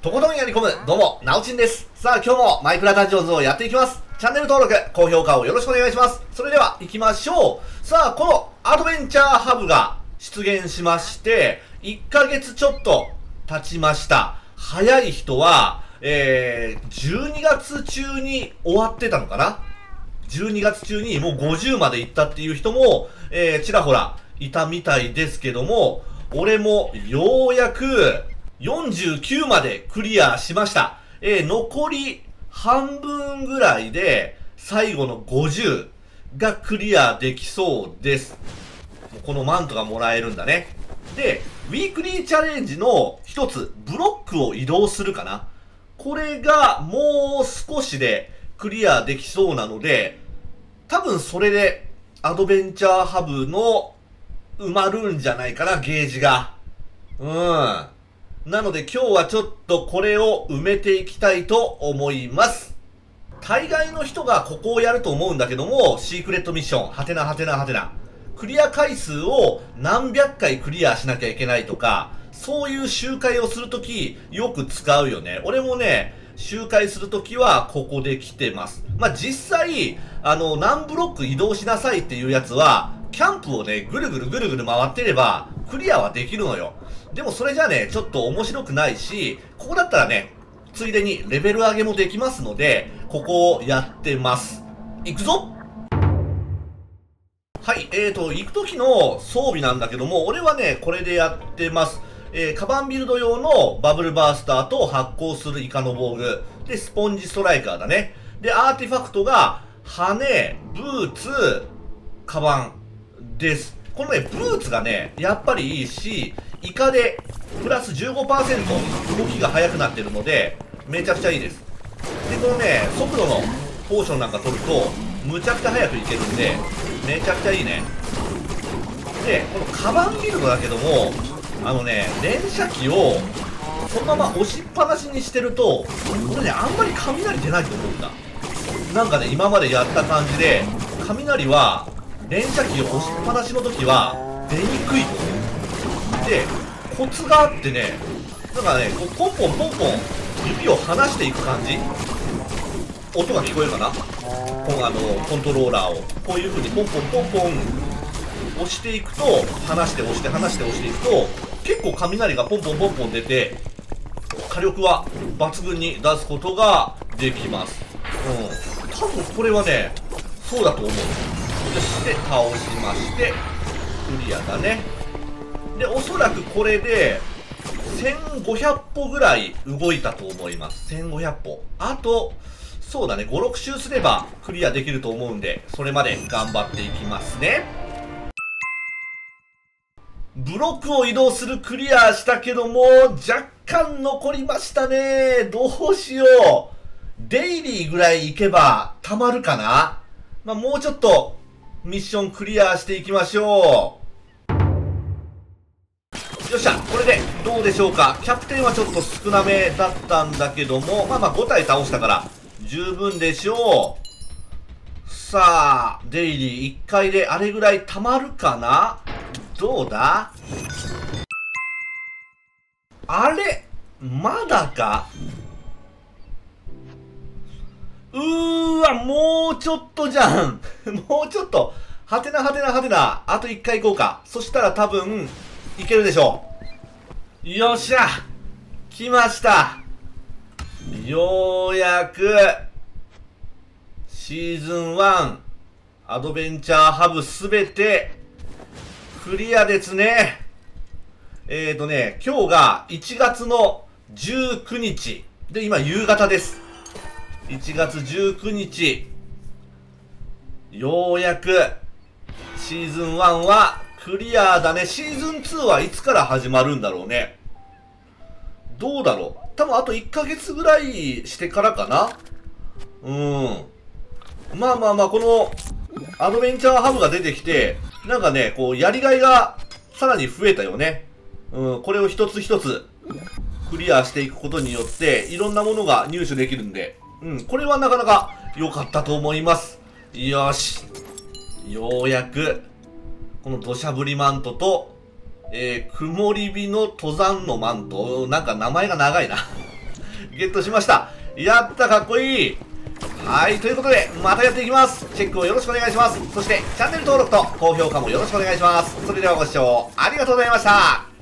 とことんやり込む、どうも、なおちんです。さあ、今日もマイクラダンジョンズをやっていきます。チャンネル登録、高評価をよろしくお願いします。それでは、行きましょう。さあ、このアドベンチャーハブが出現しまして、1ヶ月ちょっと経ちました。早い人は、12月中に終わってたのかな ?12 月中にもう50まで行ったっていう人も、ちらほらいたみたいですけども、俺もようやく49までクリアしました。残り半分ぐらいで最後の50がクリアできそうです。このマントがもらえるんだね。で、ウィークリーチャレンジの一つ、ブロックを移動するかな。これがもう少しでクリアできそうなので、多分それでアドベンチャーハブの埋まるんじゃないかな、ゲージが。なので今日はちょっとこれを埋めていきたいと思います。大概の人がここをやると思うんだけども、シークレットミッション、はてなはてなはてな。クリア回数を何百回クリアしなきゃいけないとか、そういう周回をするときよく使うよね。俺もね、周回するときはここで来てます。まあ、実際、何ブロック移動しなさいっていうやつは、キャンプをね、ぐるぐるぐるぐる回ってれば、クリアはできるのよ。でもそれじゃね、ちょっと面白くないし、ここだったらね、ついでにレベル上げもできますので、ここをやってます。いくぞ！はい、行く時の装備なんだけども、俺はね、これでやってます。カバンビルド用のバブルバースターと発光するイカの防具。で、スポンジストライカーだね。で、アーティファクトが、羽、ブーツ、カバンです。このね、ブーツがね、やっぱりいいし、イカでプラス 15% 動きが速くなってるので、めちゃくちゃいいです。で、このね、速度のポーションなんか取ると、むちゃくちゃ速くいけるんで、めちゃくちゃいいね。で、このカバンビルドだけども、連射機をそのまま押しっぱなしにしてると、これね、あんまり雷出ないと思うんだ。なんかね、今までやった感じで、雷は、連射機を押しっぱなしの時は、出にくいと思う。で、コツがあってね、なんかね、こうポンポンポンポン、指を離していく感じ。音が聞こえるかな？コントローラーを。こういう風にポンポンポンポン、押していくと、離して押して離して押していくと、結構雷がポンポンポンポン出て、火力は抜群に出すことができます。多分これはね、そうだと思う。そして倒しまして、クリアだね。で、おそらくこれで、1500歩ぐらい動いたと思います。1500歩。あと、そうだね、5、6周すればクリアできると思うんで、それまで頑張っていきますね。ブロックを移動するクリアしたけども、若干残りましたね。どうしよう。デイリーぐらい行けば溜まるかな？まあ、もうちょっとミッションクリアしていきましょう。よっしゃ、これでどうでしょうか。キャプテンはちょっと少なめだったんだけども、まあまあ5体倒したから十分でしょう。さあ、デイリー1回であれぐらい溜まるかな？どうだ？あれ？まだか？もうちょっとじゃん。もうちょっと。はてなはてなはてな。あと1回行こうか。そしたら多分、いけるでしょう。よっしゃ！来ました。ようやく、シーズン1、アドベンチャーハブすべて、クリアですね。今日が1月の19日。で、今夕方です。1月19日。ようやく、シーズン1はクリアだね。シーズン2はいつから始まるんだろうね。どうだろう。多分あと1ヶ月ぐらいしてからかな。まあまあまあ、この、アドベンチャーハブが出てきて、なんかね、こう、やりがいがさらに増えたよね。これを一つ一つクリアしていくことによって、いろんなものが入手できるんで、これはなかなか良かったと思います。よし。ようやく、この土砂降りマントと、曇り火の登山のマント。なんか名前が長いな。 ゲットしました。やった、かっこいい。はい、ということで、またやっていきます。チェックをよろしくお願いします。そして、チャンネル登録と高評価もよろしくお願いします。それではご視聴ありがとうございました。